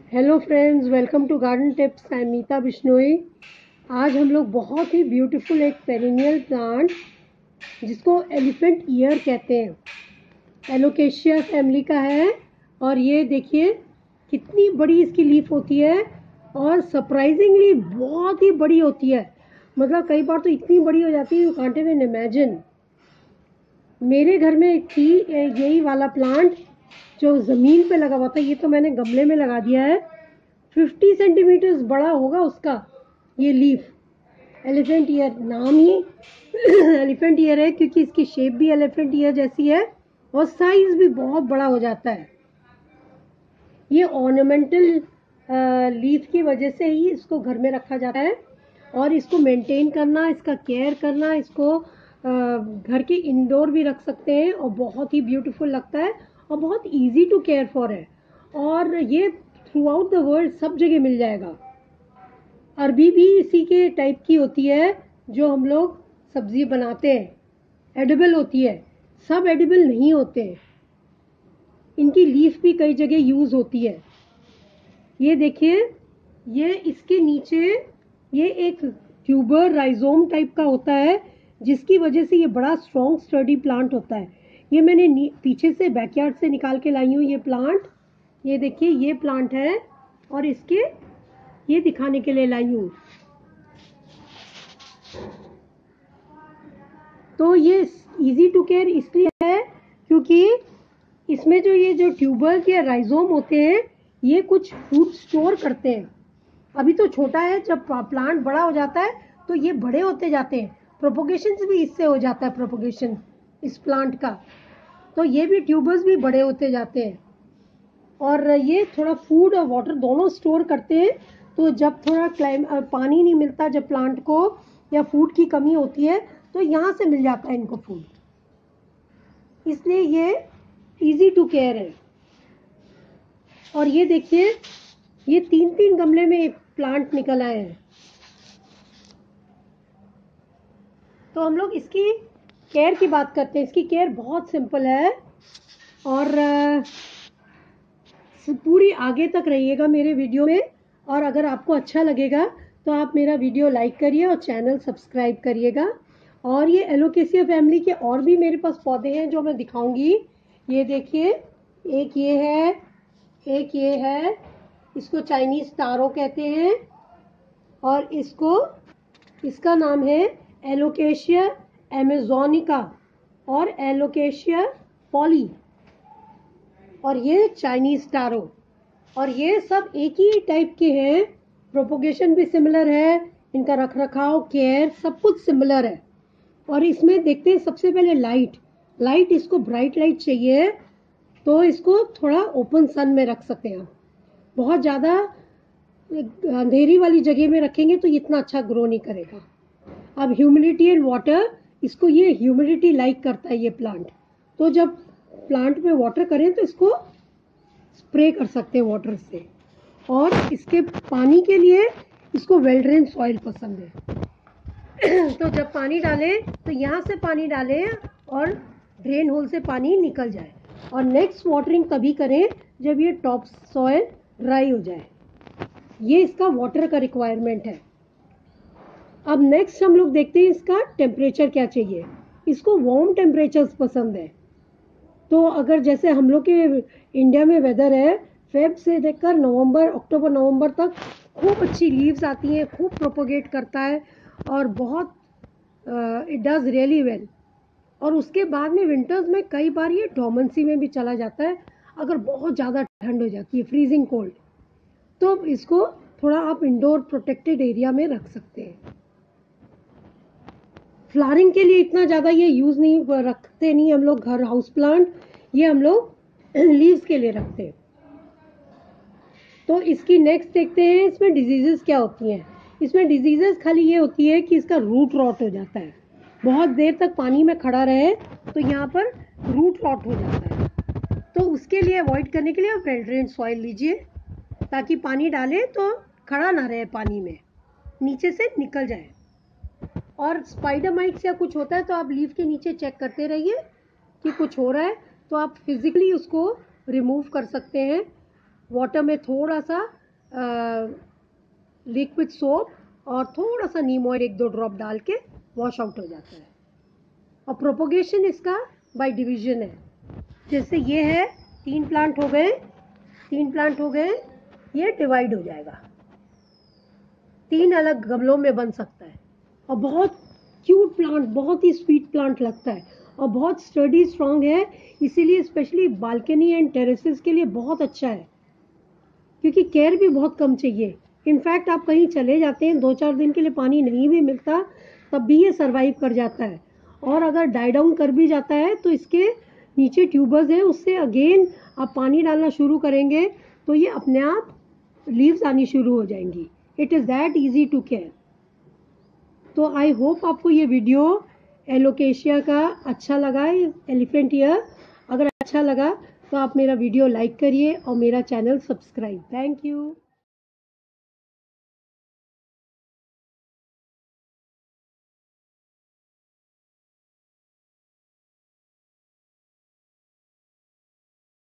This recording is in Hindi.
Hello friends, welcome to garden tips. I am Meeta Bishnoi. आज हम लोग बहुत ही ब्यूटीफुल एक पेरिनियल प्लांट जिसको एलिफेंट ईयर कहते हैं, एलोकेशिया फैमिली का है। और ये देखिए कितनी बड़ी इसकी लीफ होती है और सरप्राइजिंगली बहुत ही बड़ी होती है। मतलब कई बार तो इतनी बड़ी हो जाती है यू कांट इवन इमेजिन। मेरे घर में थी यही वाला प्लांट जो ज़मीन पे लगा हुआ था। ये तो मैंने गमले में लगा दिया है। 50 सेंटीमीटर्स बड़ा होगा उसका ये लीफ। एलिफेंट ईयर नाम ही एलिफेंट ईयर है क्योंकि इसकी शेप भी एलिफेंट ईयर जैसी है और साइज भी बहुत बड़ा हो जाता है। ये ऑर्नामेंटल लीफ की वजह से ही इसको घर में रखा जाता है और इसको मेंटेन करना, इसका केयर करना, इसको घर के इंडोर भी रख सकते हैं और बहुत ही ब्यूटीफुल लगता है और बहुत इजी टू केयर फॉर है। और ये थ्रू आउट द वर्ल्ड सब जगह मिल जाएगा। अरबी भी इसी के टाइप की होती है जो हम लोग सब्जी बनाते हैं, एडिबल होती है। सब एडिबल नहीं होते हैं, इनकी लीफ भी कई जगह यूज़ होती है। ये देखिए, ये इसके नीचे ये एक ट्यूबर राइजोम टाइप का होता है जिसकी वजह से ये बड़ा स्ट्रॉन्ग स्टडी प्लांट होता है। ये मैंने पीछे से बैकयार्ड से निकाल के लाई हूँ ये प्लांट। ये देखिए ये प्लांट है और इसके ये दिखाने के लिए लाई हूँ। तो ये इजी टू केयर इसलिए है क्योंकि इसमें जो ये जो ट्यूबर्स या राइजोम होते हैं ये कुछ फूड स्टोर करते हैं। अभी तो छोटा है, जब प्लांट बड़ा हो जाता है तो ये बड़े होते जाते हैं। प्रोपोगेशन भी इससे हो जाता है, प्रोपोगेशन इस प्लांट का। तो ये भी ट्यूबर्स भी बड़े होते जाते हैं और ये थोड़ा फूड और वाटर दोनों स्टोर करते हैं। तो जब थोड़ा पानी नहीं मिलता, जब प्लांट को या फूड की कमी होती है तो यहाँ से मिल जाता है इनको फूड, इसलिए ये इजी टू केयर है। और ये देखिए ये 3-3 गमले में एक प्लांट निकल आए हैं। तो हम लोग इसकी केयर की बात करते हैं। इसकी केयर बहुत सिंपल है और पूरी आगे तक रहिएगा मेरे वीडियो में। और अगर आपको अच्छा लगेगा तो आप मेरा वीडियो लाइक करिए और चैनल सब्सक्राइब करिएगा। और ये एलोकेसिया फैमिली के और भी मेरे पास पौधे हैं जो मैं दिखाऊंगी। ये देखिए, एक ये है, एक ये है, इसको चाइनीज तारो कहते हैं और इसका नाम है एलोकेशिया अमेजोनिका और एलोकेशिया पॉली और ये चाइनीज टारो। और ये सब एक ही टाइप के हैं, प्रोपोगेशन भी सिमिलर है, इनका रख रखाव, केयर सब कुछ सिमिलर है। और इसमें देखते हैं सबसे पहले लाइट इसको ब्राइट लाइट चाहिए तो इसको थोड़ा ओपन सन में रख सकते हैं। बहुत ज़्यादा अंधेरी वाली जगह में रखेंगे तो इतना अच्छा ग्रो नहीं करेगा। अब ह्यूमिडिटी एंड वाटर, इसको ये ह्यूमिडिटी लाइक करता है ये प्लांट। तो जब प्लांट में वाटर करें तो इसको स्प्रे कर सकते हैं वाटर से। और इसके पानी के लिए इसको वेल ड्रेन सॉइल पसंद है तो जब पानी डालें तो यहाँ से पानी डालें और ड्रेन होल से पानी निकल जाए। और नेक्स्ट वाटरिंग तभी करें जब ये टॉप सॉइल ड्राई हो जाए। ये इसका वाटर का रिक्वायरमेंट है। अब नेक्स्ट हम लोग देखते हैं इसका टेम्परेचर क्या चाहिए। इसको वार्म टेम्परेचर्स पसंद है। तो अगर जैसे हम लोग के इंडिया में वेदर है, फेब से देखकर अक्टूबर नवंबर तक खूब अच्छी लीव्स आती हैं, खूब प्रोपोगेट करता है और बहुत इट डज रियली वेल। और उसके बाद में विंटर्स में कई बार ये डोमेंसी में भी चला जाता है अगर बहुत ज़्यादा ठंड हो जाती है, फ्रीजिंग कोल्ड। तो इसको थोड़ा आप इंडोर प्रोटेक्टेड एरिया में रख सकते हैं। फ्लावरिंग के लिए इतना ज़्यादा ये यूज़ नहीं रखते, नहीं हम लोग घर हाउस प्लांट, ये हम लोग लीव्स के लिए रखते हैं। तो इसकी नेक्स्ट देखते हैं इसमें डिजीजेस क्या होती हैं। इसमें डिजीजेस खाली ये होती है कि इसका रूट रॉट हो जाता है। बहुत देर तक पानी में खड़ा रहे तो यहाँ पर रूट रॉट हो जाता है। तो उसके लिए अवॉइड करने के लिए आप वेल ड्रेन सॉइल लीजिए ताकि पानी डालें तो खड़ा ना रहे, पानी में नीचे से निकल जाए। और स्पाइडर माइट्स या कुछ होता है तो आप लीफ के नीचे चेक करते रहिए कि कुछ हो रहा है तो आप फिजिकली उसको रिमूव कर सकते हैं। वाटर में थोड़ा सा लिक्विड सोप और थोड़ा सा नीम ऑयल 1-2 ड्रॉप डाल के वॉश आउट हो जाता है। और प्रोपोगेशन इसका बाय डिवीजन है। जैसे ये है 3 प्लांट हो गए, 3 प्लांट हो गए, ये डिवाइड हो जाएगा, 3 अलग गमलों में बन सकता है। और बहुत क्यूट प्लांट, बहुत ही स्वीट प्लांट लगता है और बहुत स्टडी स्ट्रॉन्ग है, इसीलिए स्पेशली बालकनी एंड टेरेसेस के लिए बहुत अच्छा है, क्योंकि केयर भी बहुत कम चाहिए। इनफैक्ट आप कहीं चले जाते हैं, 2-4 दिन के लिए पानी नहीं भी मिलता, तब भी ये सर्वाइव कर जाता है। और अगर डाई डाउन कर भी जाता है तो इसके नीचे ट्यूबर्स है, उससे अगेन आप पानी डालना शुरू करेंगे तो ये अपने आप लीव्स आनी शुरू हो जाएंगी। It is that easy to care. तो आई होप आपको ये वीडियो एलोकेशिया का अच्छा लगा, एलिफेंट ईयर। अगर अच्छा लगा तो आप मेरा वीडियो लाइक करिए और मेरा चैनल सब्सक्राइब। Thank you.